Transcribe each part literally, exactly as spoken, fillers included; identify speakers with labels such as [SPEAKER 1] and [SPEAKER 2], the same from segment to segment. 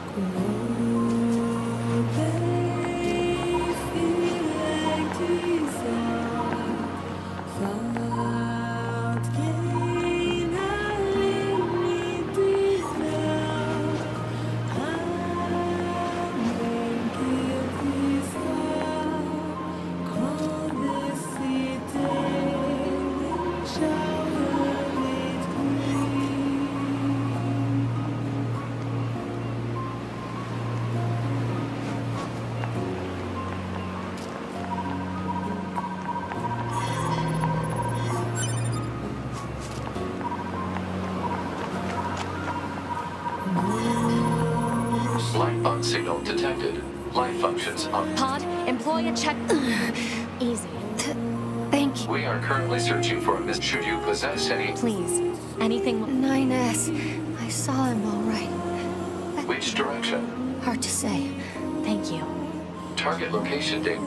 [SPEAKER 1] Lifebot signal detected. Life functions up.
[SPEAKER 2] Pod, employ a check. Easy.
[SPEAKER 3] Thank you.
[SPEAKER 1] We are currently searching for a miss. Should you possess any...
[SPEAKER 2] Please. Anything...
[SPEAKER 3] nine S. I saw him all right.
[SPEAKER 1] Which direction?
[SPEAKER 3] Hard to say.
[SPEAKER 2] Thank you.
[SPEAKER 1] Target location date.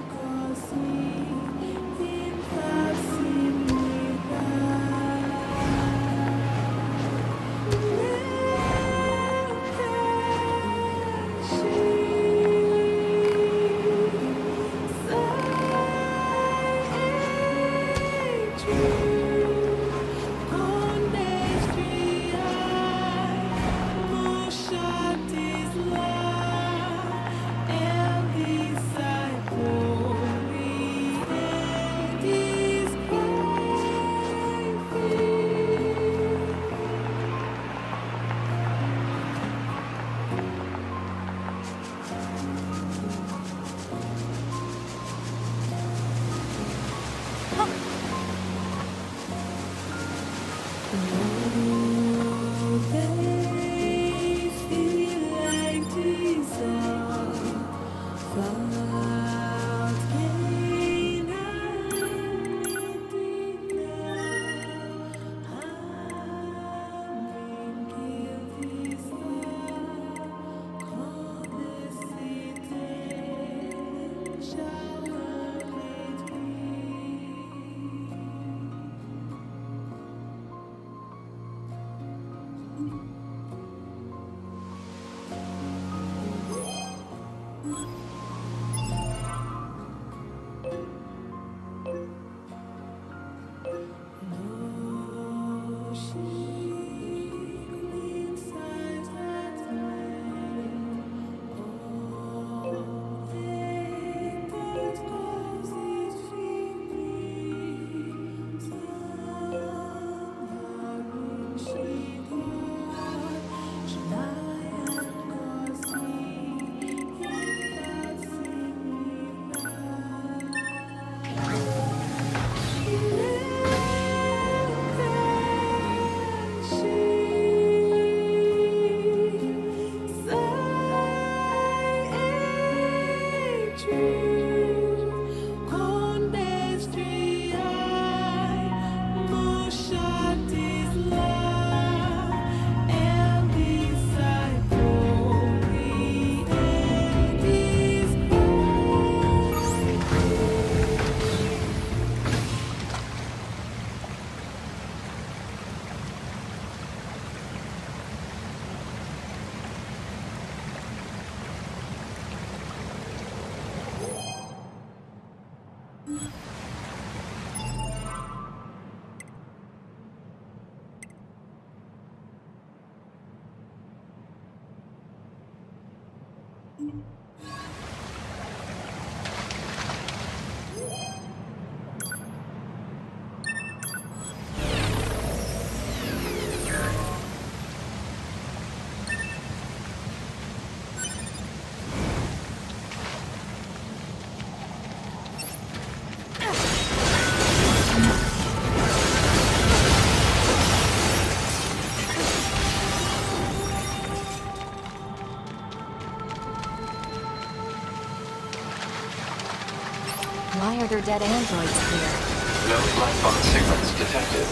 [SPEAKER 2] Why are there dead androids here?
[SPEAKER 1] No Lifebot signals detected.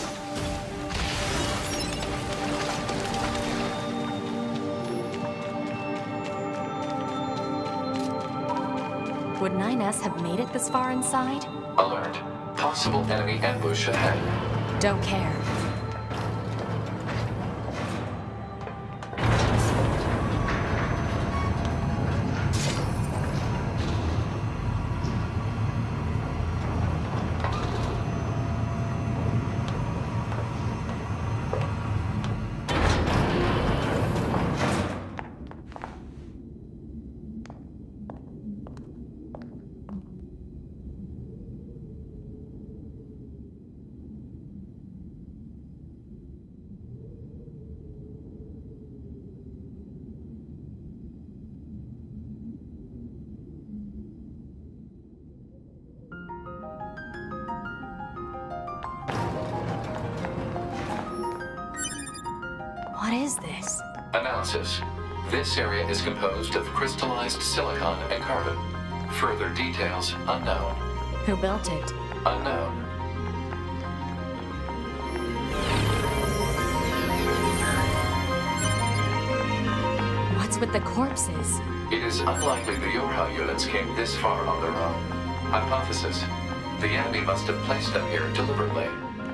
[SPEAKER 2] Would nine S have made it this far inside?
[SPEAKER 1] Alert. Possible enemy ambush ahead.
[SPEAKER 2] Don't care. What is this?
[SPEAKER 1] Analysis. This area is composed of crystallized silicon and carbon. Further details unknown.
[SPEAKER 2] Who built it?
[SPEAKER 1] Unknown.
[SPEAKER 2] What's with the corpses?
[SPEAKER 1] It is unlikely the Yorha units came this far on their own. Hypothesis. The Yami must have placed them here deliberately.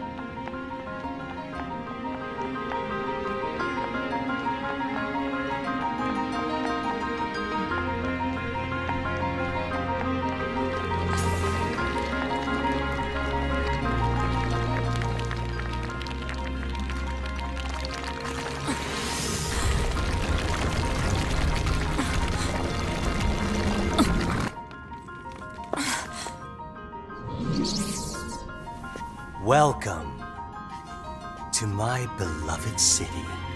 [SPEAKER 4] Welcome to my beloved city.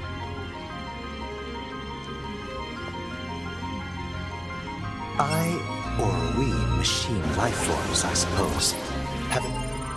[SPEAKER 4] I, or we, machine life forms, I suppose, haven't...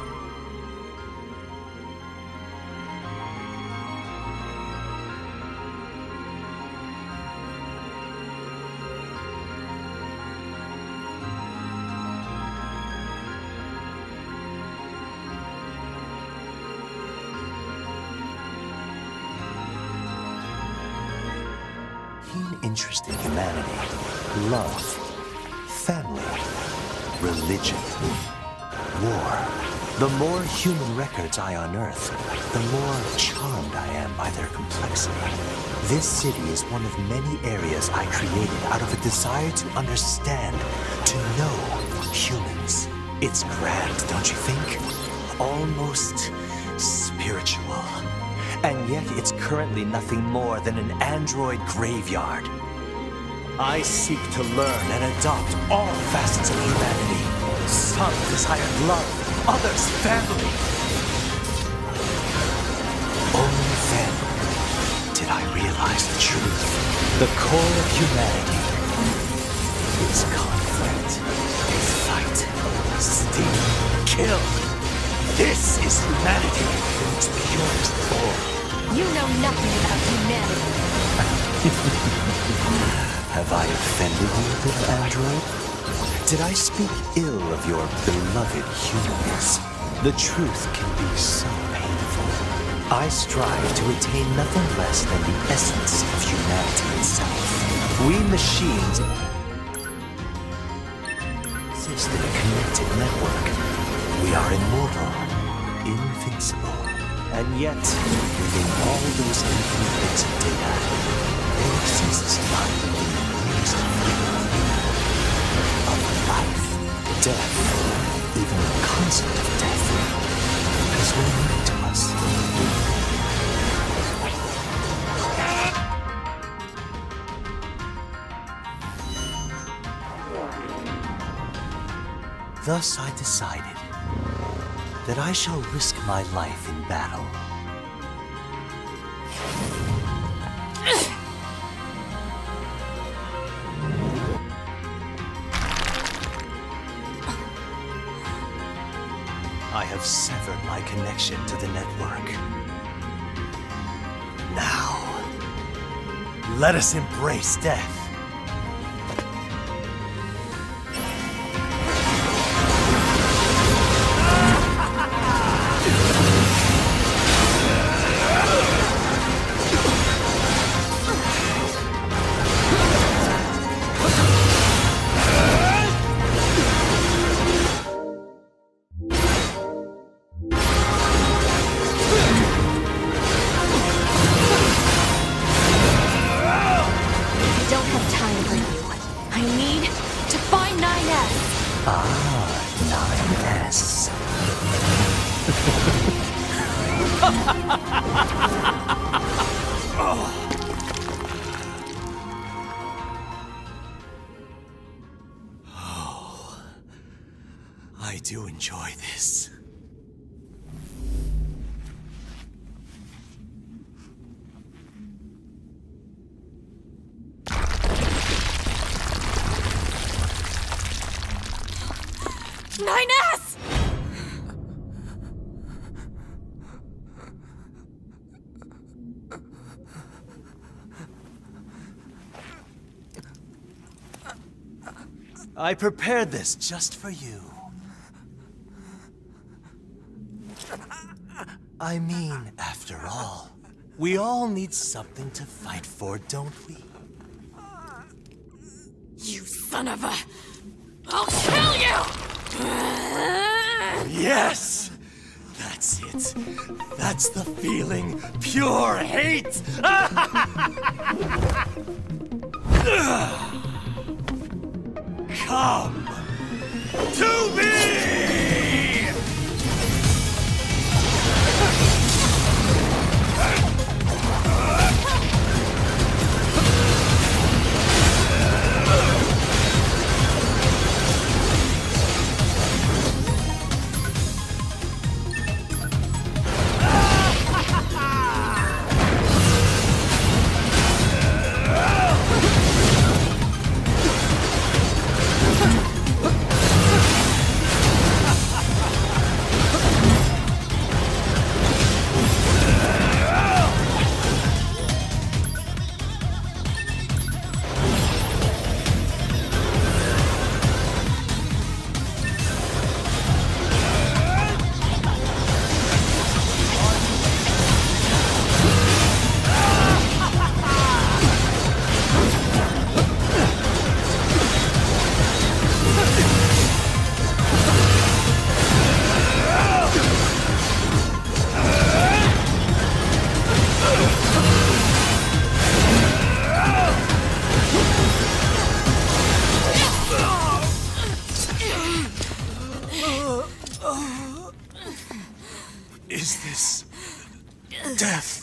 [SPEAKER 4] keen interest in humanity, love, family, religion, war. The more human records I unearth, the more charmed I am by their complexity. This city is one of many areas I created out of a desire to understand, to know humans. It's grand, don't you think? Almost spiritual. And yet it's currently nothing more than an android graveyard. I seek to learn and adopt all facets of humanity. Some desired love, others family. Only then did I realize the truth. The core of humanity is conflict, fight, steal, kill. This is humanity in its purest form.
[SPEAKER 2] You know nothing about humanity.
[SPEAKER 4] Have I offended you, little android? Did I speak ill of your beloved humans? The truth can be so painful. I strive to attain nothing less than the essence of humanity itself. We machines exist in a connected network. We are immortal, invincible. And yet, within all those infinite bits of data, there exists not even the greatest feeling of life, death, even the concept of death, is well known to us. Thus I decided that I shall risk my life in battle. I have severed my connection to the network. Now, let us embrace death. I do enjoy this.
[SPEAKER 2] nine S!
[SPEAKER 4] I prepared this just for you. I mean, after all, we all need something to fight for, don't we?
[SPEAKER 3] You son of a... I'll kill you!
[SPEAKER 4] Yes! That's it. That's the feeling. Pure hate! Come to me! Is this death?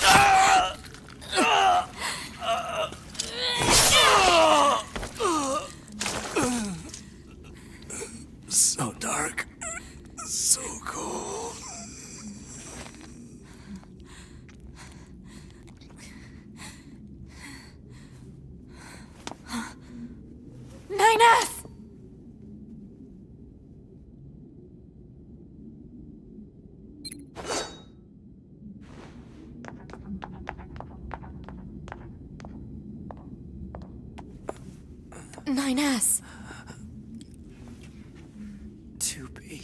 [SPEAKER 4] So dark, so cold.
[SPEAKER 3] nine S! nine S.
[SPEAKER 4] two B.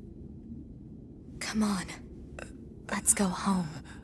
[SPEAKER 3] Come on. Let's go home.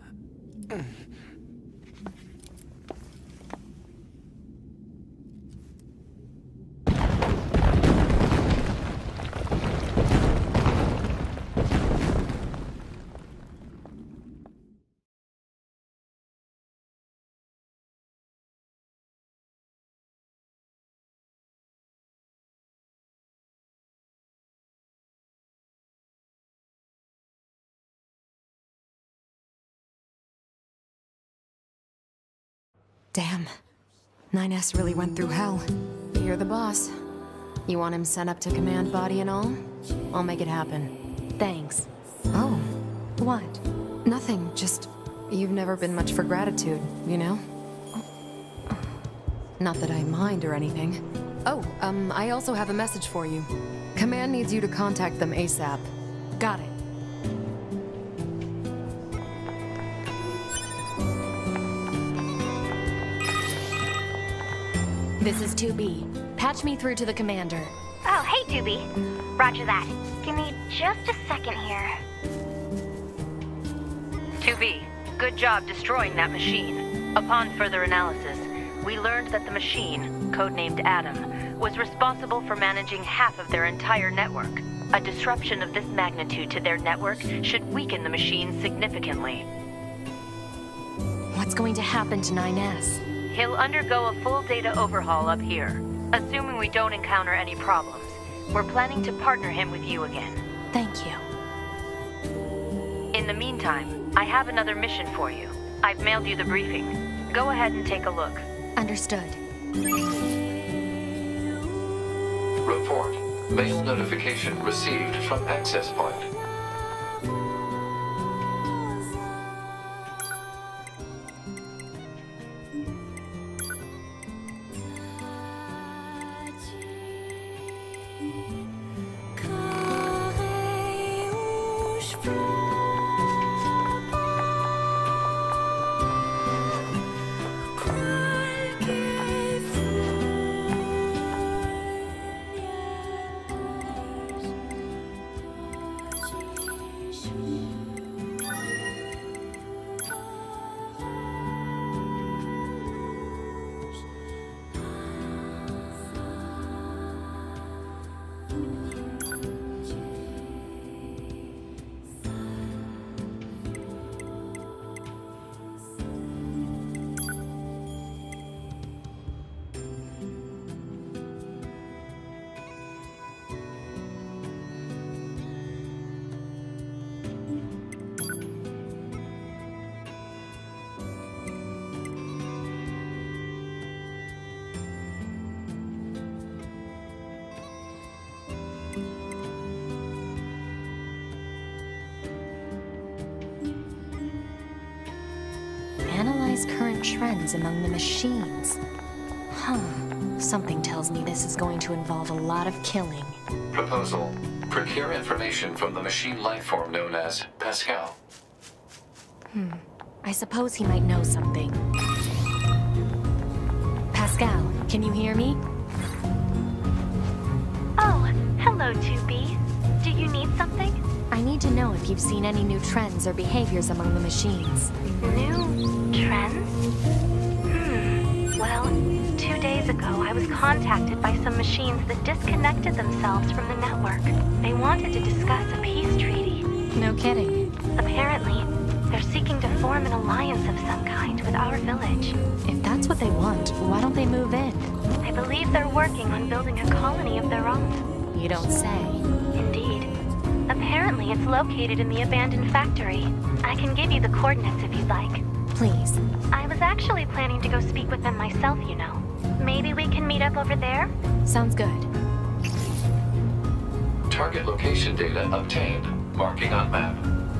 [SPEAKER 3] Damn. nine S really went through hell. You're the boss. You want him sent up to command body and all? I'll make it happen. Thanks. Oh. What? Nothing, just... You've never been much for gratitude, you know? Not that I mind or anything. Oh, um, I also have a message for you. Command needs you to contact them ASAP. Got it. This is two B. Patch me through to the commander.
[SPEAKER 5] Oh, hey, two B. Roger that. Give me just a second here.
[SPEAKER 6] two B, good job destroying that machine. Upon further analysis, we learned that the machine, codenamed Adam, was responsible for managing half of their entire network. A disruption of this magnitude to their network should weaken the machine significantly.
[SPEAKER 3] What's going to happen to nine S?
[SPEAKER 6] He'll undergo a full data overhaul up here. Assuming we don't encounter any problems, we're planning to partner him with you again.
[SPEAKER 3] Thank you.
[SPEAKER 6] In the meantime, I have another mission for you. I've mailed you the briefing. Go ahead and take a look.
[SPEAKER 3] Understood.
[SPEAKER 1] Report. Mail notification received from access point.
[SPEAKER 3] analyze current trends among the machines. Huh. Something tells me this is going to involve a lot of killing.
[SPEAKER 1] Proposal. Procure information from the machine lifeform known as Pascal.
[SPEAKER 3] Hmm. I suppose he might know something. Pascal, can you hear me?
[SPEAKER 5] Oh, hello, two B. Do you need something?
[SPEAKER 3] I need to know if you've seen any new trends or behaviors among the machines.
[SPEAKER 5] New trends? Hmm. Well, two days ago, I was contacted by some machines that disconnected themselves from the network. They wanted to discuss a peace treaty.
[SPEAKER 3] No kidding.
[SPEAKER 5] Apparently, they're seeking to form an alliance of some kind with our village.
[SPEAKER 3] If that's what they want, why don't they move in?
[SPEAKER 5] I believe they're working on building a colony of their own.
[SPEAKER 3] You don't say.
[SPEAKER 5] Indeed. Apparently, it's located in the abandoned factory. I can give you the coordinates if you'd like.
[SPEAKER 3] Please.
[SPEAKER 5] I was actually planning to go speak with them myself, you know. Maybe we can meet up over there?
[SPEAKER 3] Sounds good.
[SPEAKER 1] Target location data obtained. Marking on map.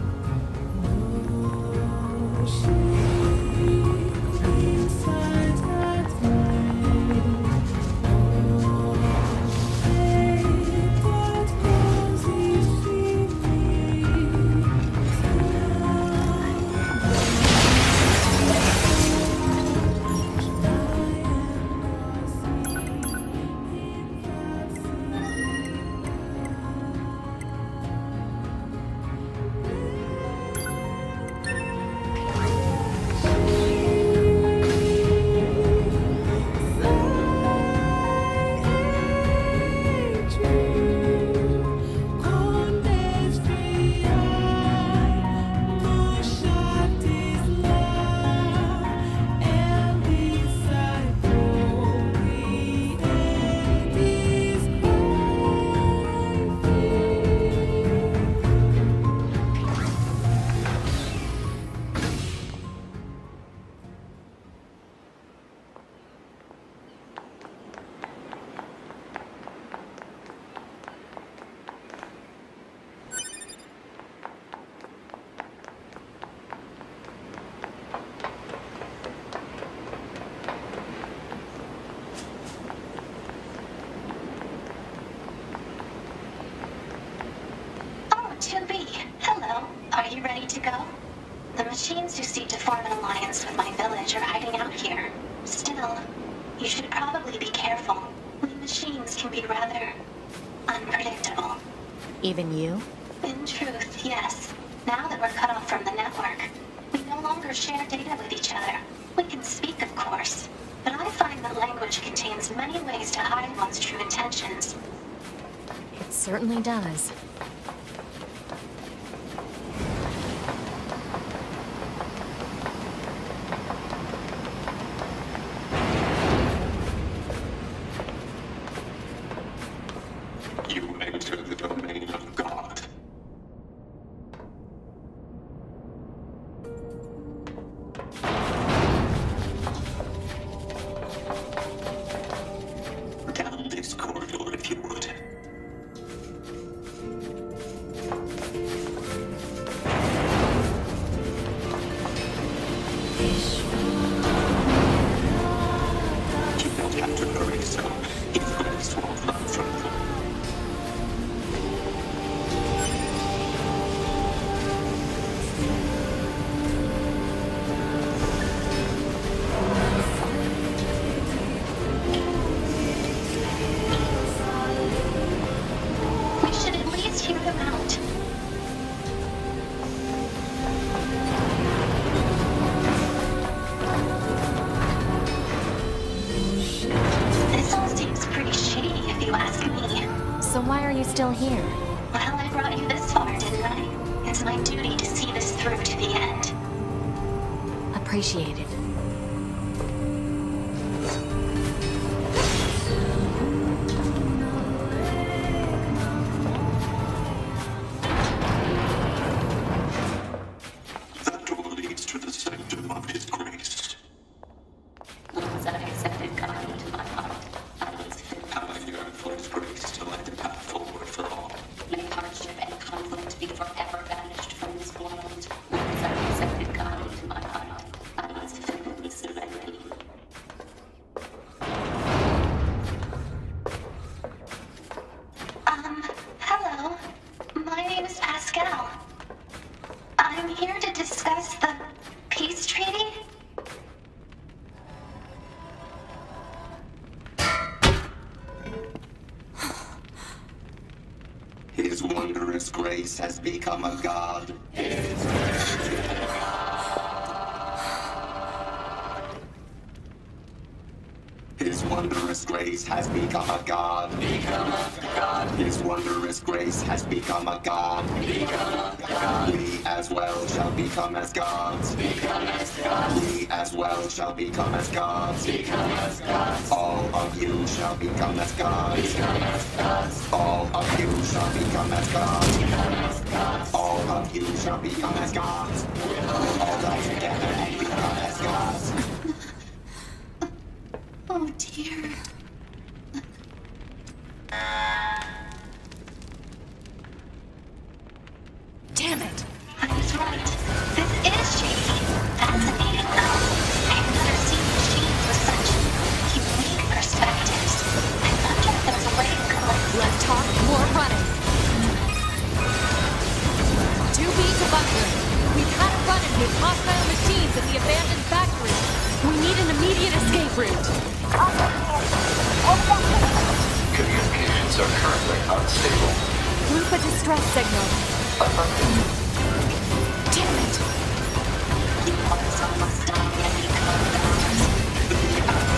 [SPEAKER 7] two B, hello. Are you ready to go? The machines who seek to form an alliance with my village are hiding out here. Still, you should probably be careful. We machines can be rather unpredictable.
[SPEAKER 3] Even you?
[SPEAKER 7] In truth, yes. Now that we're cut off from the network, we no longer share data with each other. We can speak, of course, but I find that language contains many ways to hide one's true intentions.
[SPEAKER 3] It certainly does.
[SPEAKER 1] You enter the domain of God.
[SPEAKER 8] Down this corridor, if you would. You don't have to hurry, so if grace won't run from you.
[SPEAKER 7] We should at least hear them out. This all seems pretty shitty, if you ask me.
[SPEAKER 3] So why are you still here?
[SPEAKER 7] Well, I brought you this far, didn't I? It's my duty to see this through to the end.
[SPEAKER 3] Appreciated.
[SPEAKER 8] That door leads to the sanctum of His grace.
[SPEAKER 7] Once I've accepted God into my heart, I was fit.
[SPEAKER 8] How I yearn for His grace to light the path forward for all.
[SPEAKER 7] May hardship and conflict be forever banished from this world. Once I've accepted God into my heart, I was fit.
[SPEAKER 8] grace has become a god. His wondrous grace has become a god. Become a god. His wondrous grace has become a god. Become a god. We as well shall become as gods. Become as gods. We as well shall become as gods. Become as gods. All of you shall become as gods. Become as gods. All of you shall become as gods. Become as gods. All of you shall become as gods. We'll all die together and become as gods.
[SPEAKER 7] Oh dear.
[SPEAKER 3] Damn it!
[SPEAKER 7] I was right. This is shady. Fascinating, though. I've never seen machines with such unique perspectives. I wonder if there's a way to go.
[SPEAKER 3] Less talk, more running. two B to bunker. We've had a run-in with hostile machines at the abandoned factory. We need an immediate escape route.
[SPEAKER 1] Communications are currently unstable.
[SPEAKER 3] Leave a distress signal.
[SPEAKER 1] Affirmative.
[SPEAKER 3] Damn it!
[SPEAKER 7] You was almost done when you come back.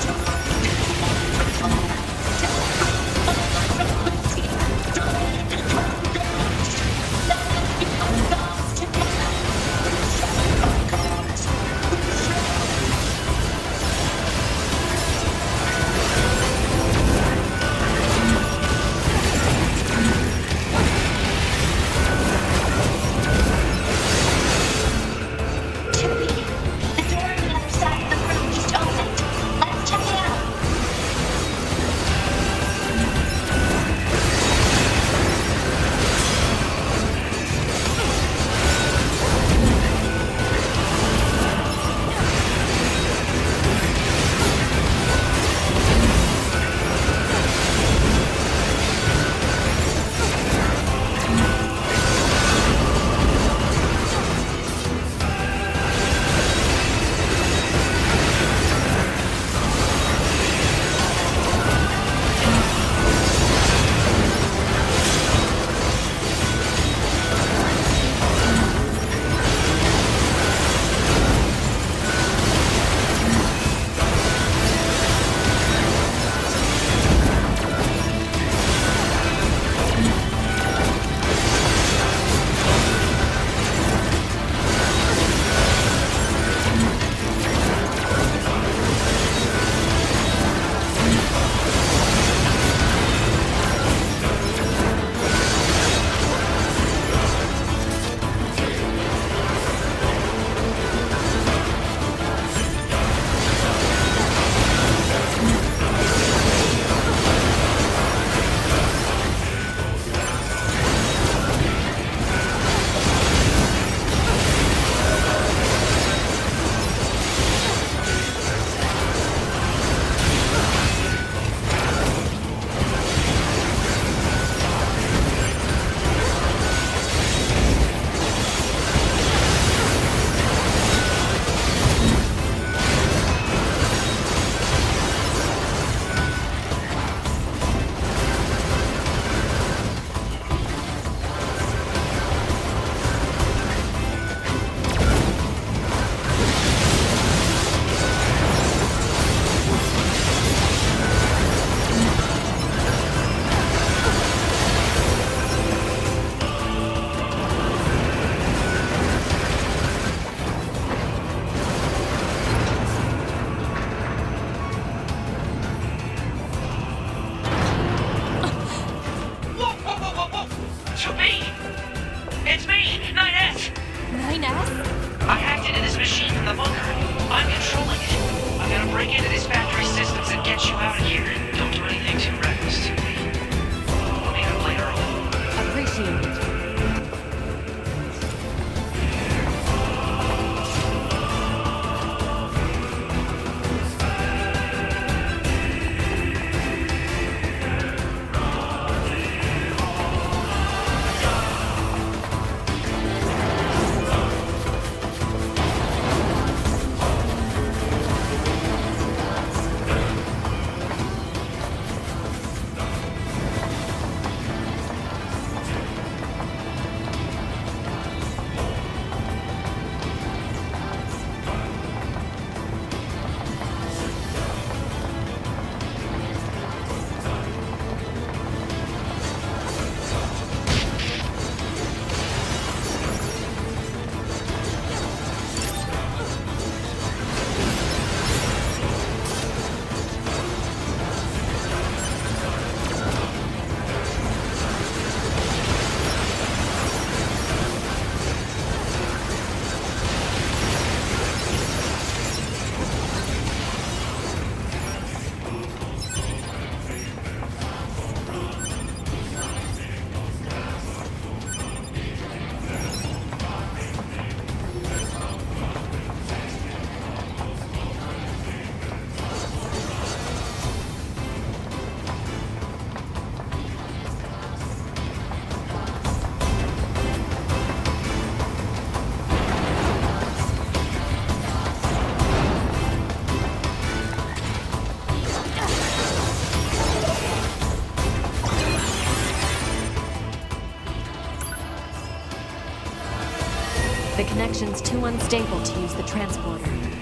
[SPEAKER 2] connection's too unstable to use the transporter.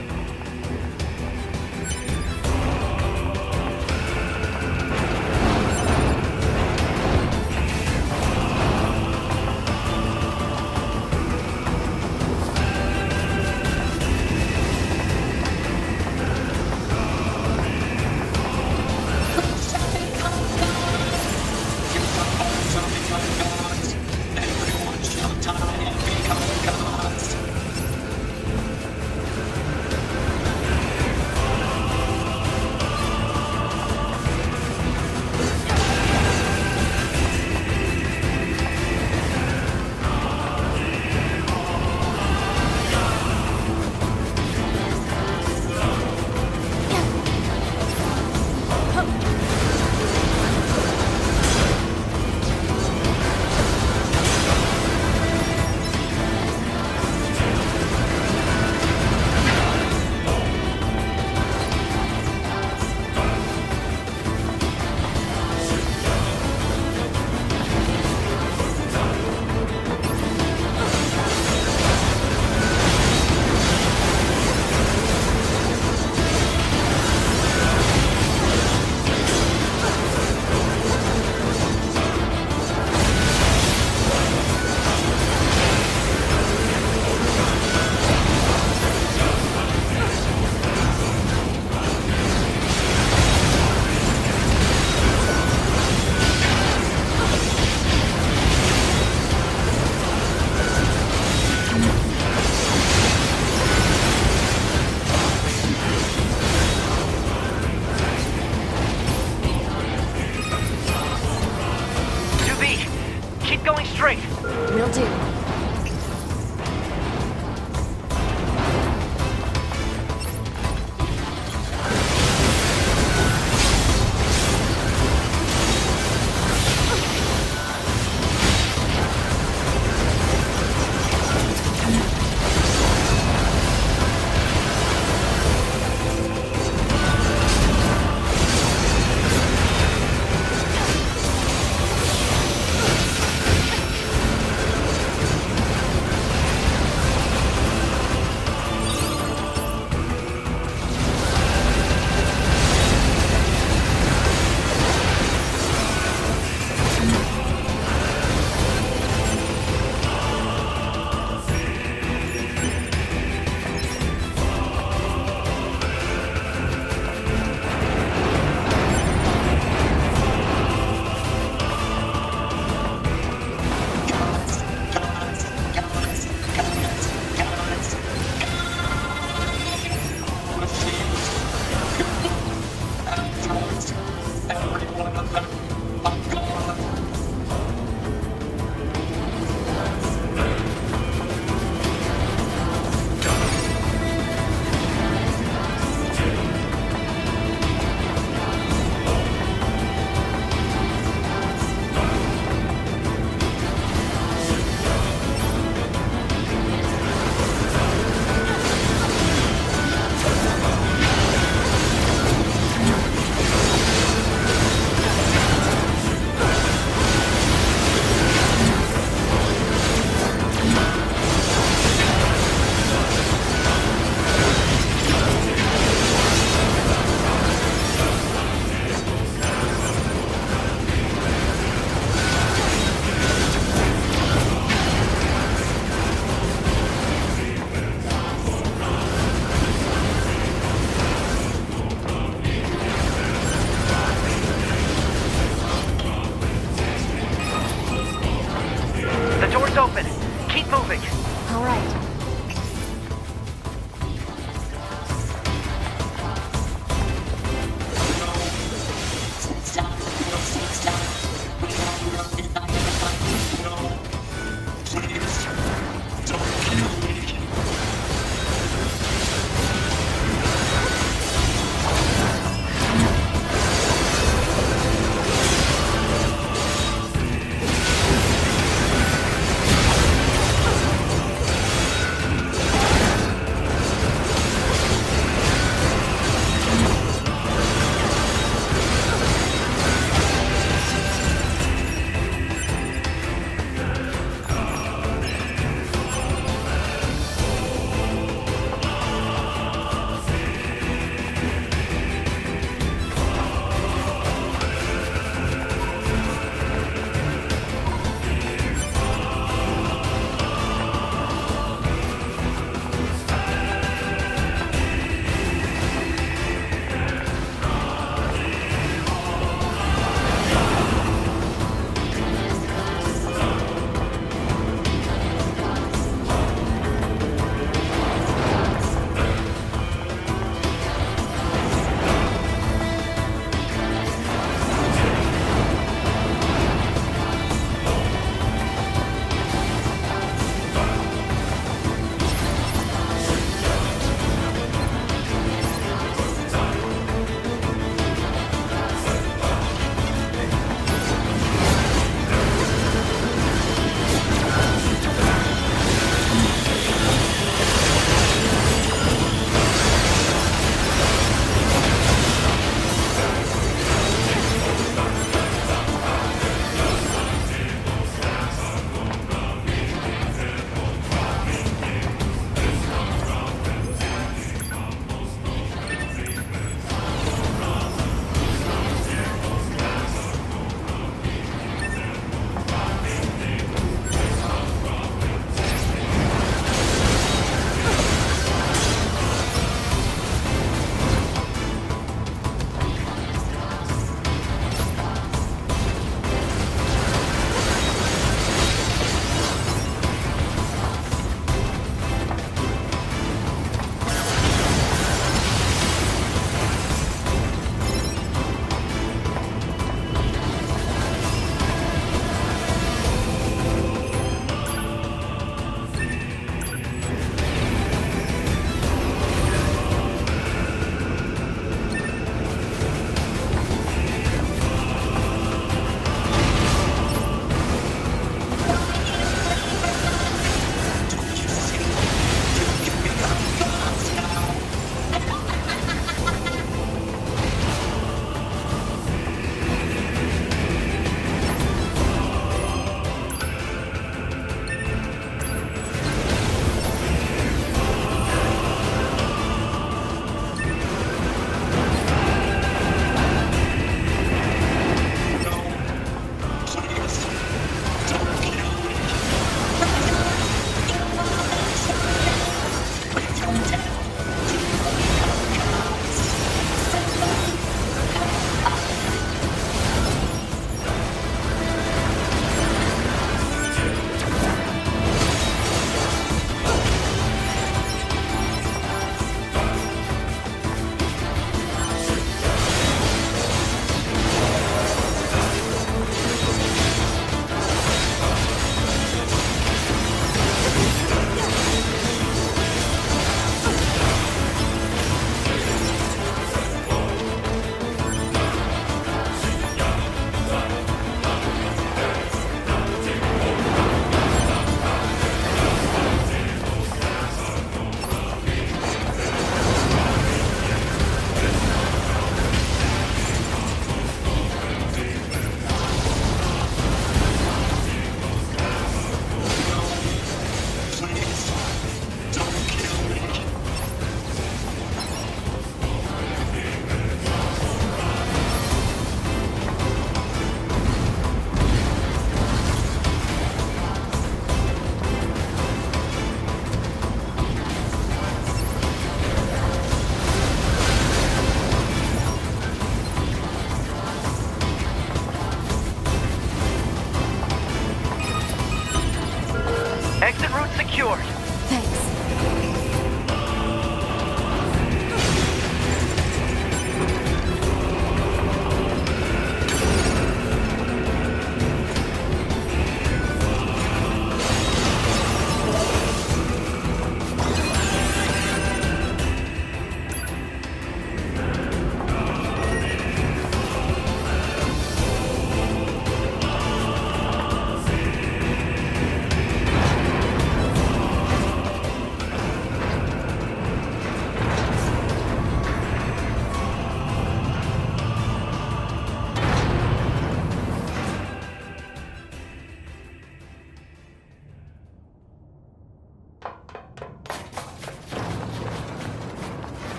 [SPEAKER 2] Will do.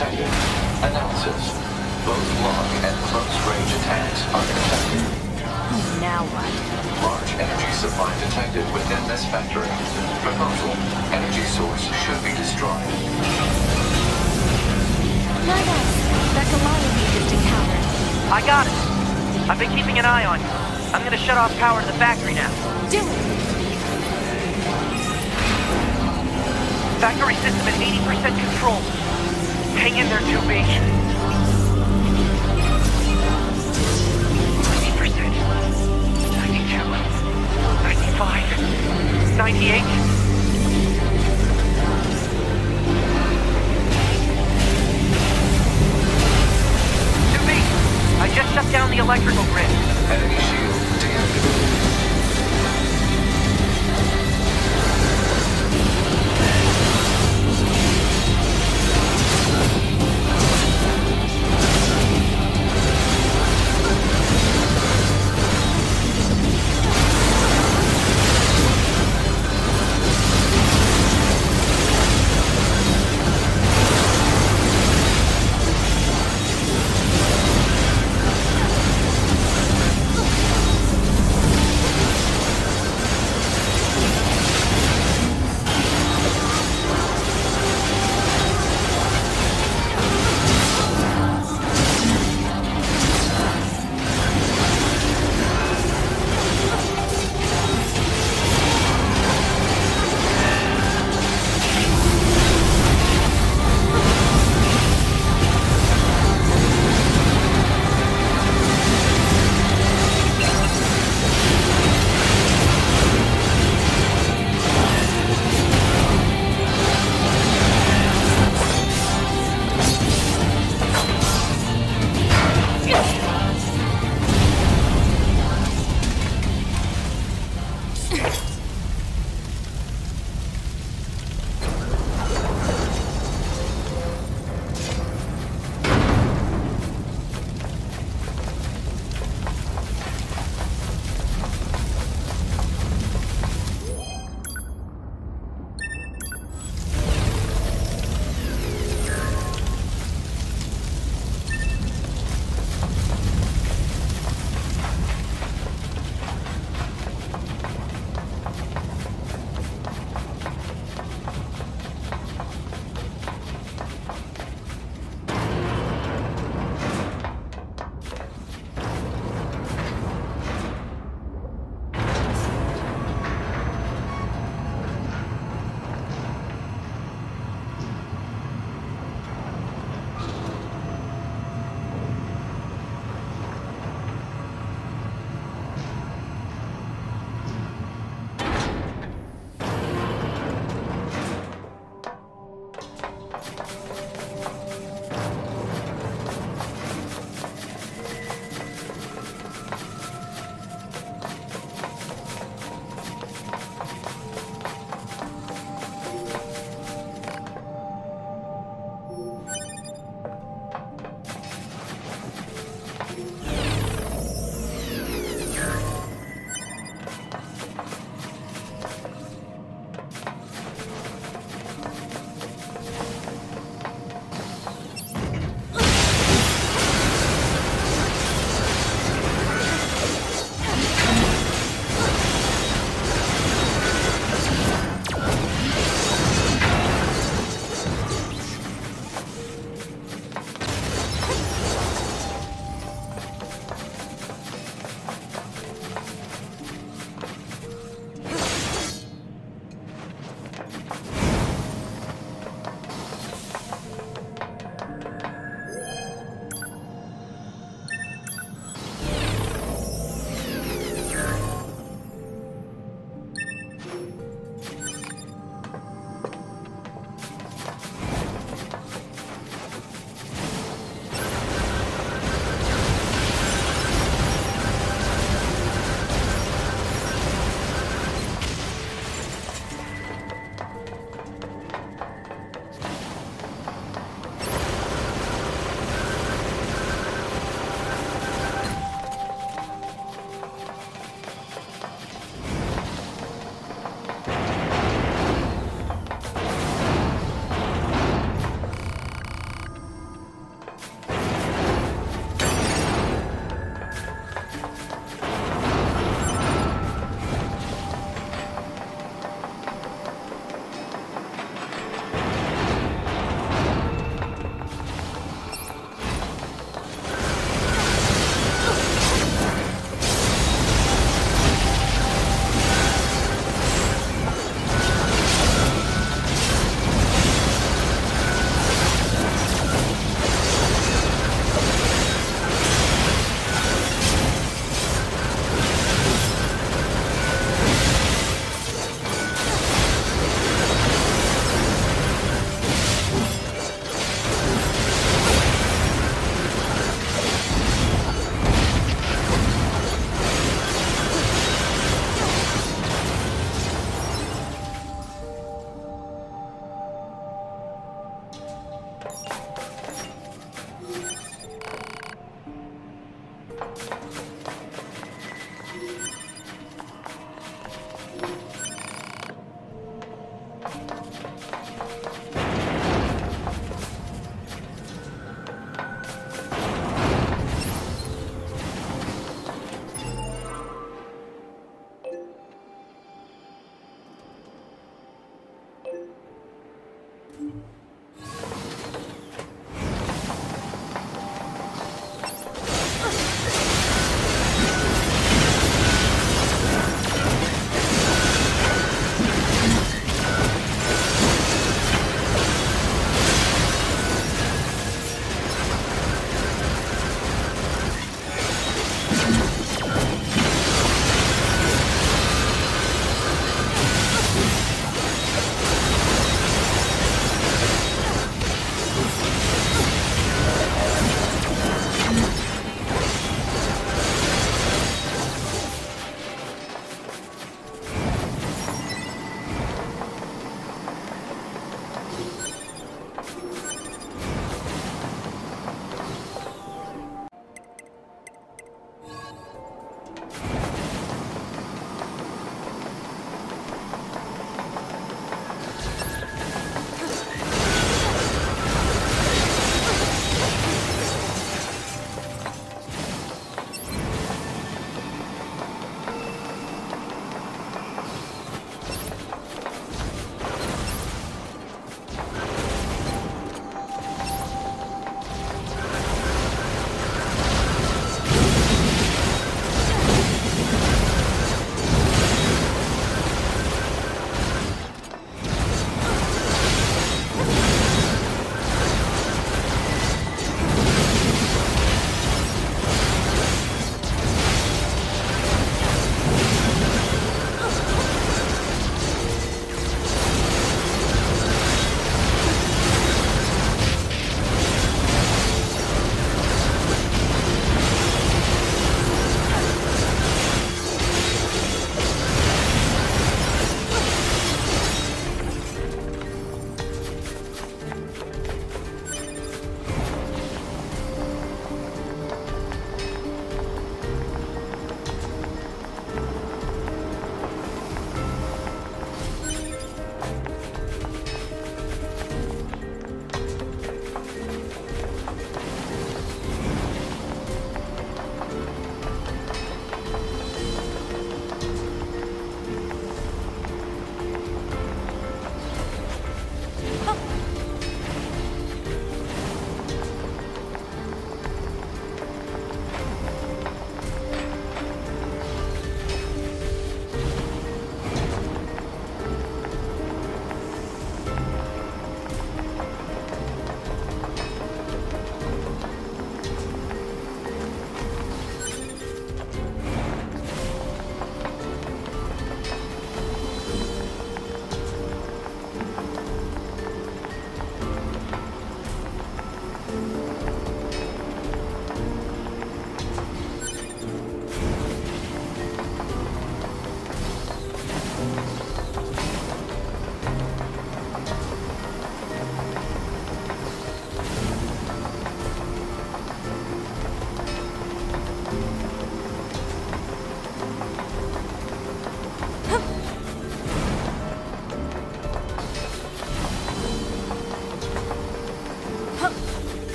[SPEAKER 1] detected. Analysis. Both long and close-range attacks are detected.
[SPEAKER 2] Now what?
[SPEAKER 1] Large energy supply detected within this factory. Proposal. Energy source should be destroyed.
[SPEAKER 2] nine S, that Goliath we just encountered.
[SPEAKER 9] I got it. I've been keeping an eye on you. I'm gonna shut off power to the factory now.
[SPEAKER 2] Do it!
[SPEAKER 9] Factory system at eighty percent control. Hang in there, two B. ninety percent. ninety-two. ninety-five. ninety-eight. two B, I just shut down the electrical grid.
[SPEAKER 1] Enemy shield deactivated.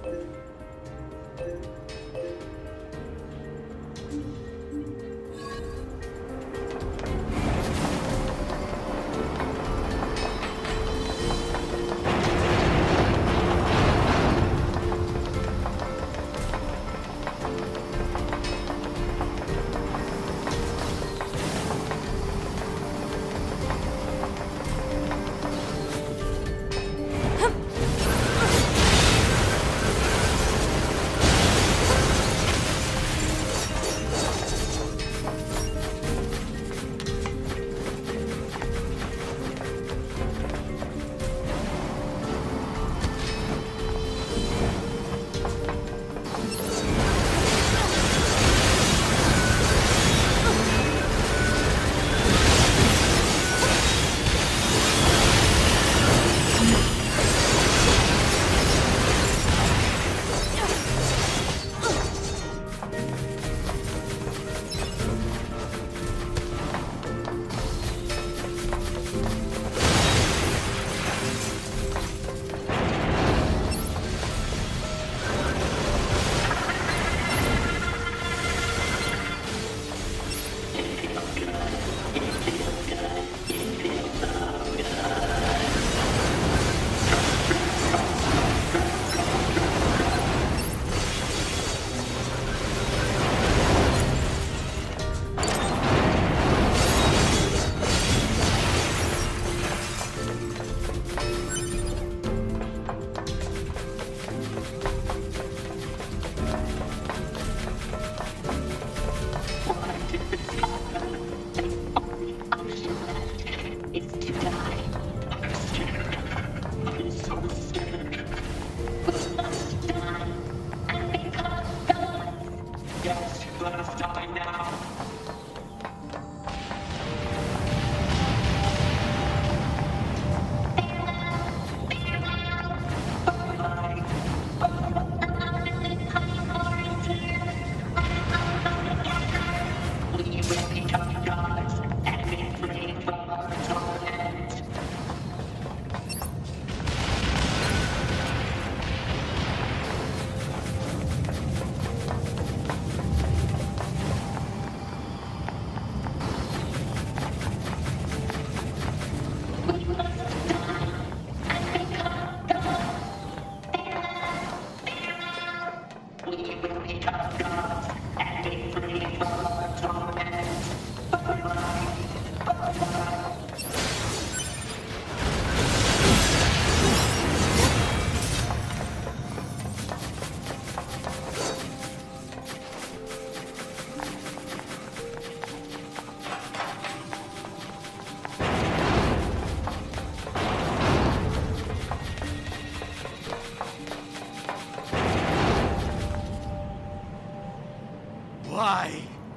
[SPEAKER 10] Why?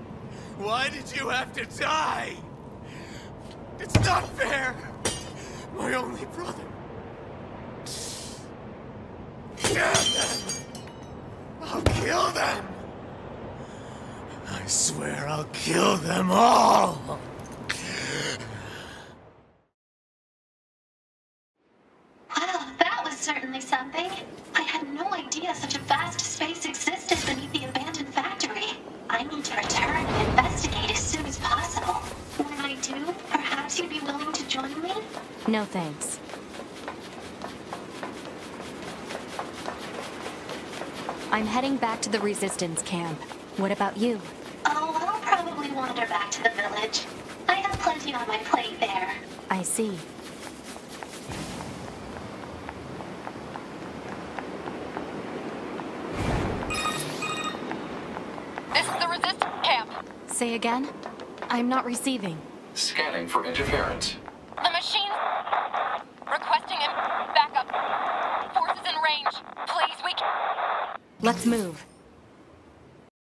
[SPEAKER 10] Why did you have to die? It's not fair! My only brother. Damn them! I'll kill them! I swear I'll kill them all!
[SPEAKER 7] Wow, that was certainly something. I had no idea such a vast space existed beneath the abandoned factory. I need to return and investigate as soon as possible. When I do, perhaps you'd be willing to join me?
[SPEAKER 2] No thanks. I'm heading back to the Resistance camp. What about you?
[SPEAKER 7] Oh, I'll probably wander back to the village. I have plenty on my plate there.
[SPEAKER 2] I see.
[SPEAKER 11] This is the Resistance camp.
[SPEAKER 2] Say again? I'm not receiving.
[SPEAKER 1] Scanning for interference.
[SPEAKER 11] The machine requesting in backup. Forces in range. Please, we can...
[SPEAKER 2] Let's move.